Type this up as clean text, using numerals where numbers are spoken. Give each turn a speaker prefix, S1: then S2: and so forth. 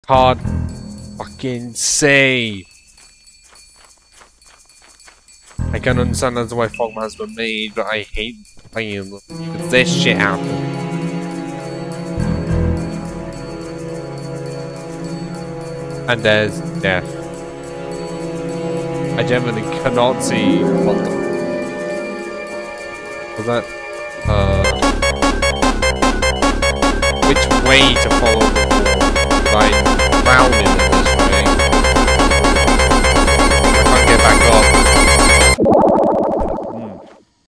S1: can't fucking see. I can understand that's why Fogman's were made, but I hate playing them because this shit happened. And there's death. I genuinely cannot see what the... Was that... which way to follow the wall? Like, drowning.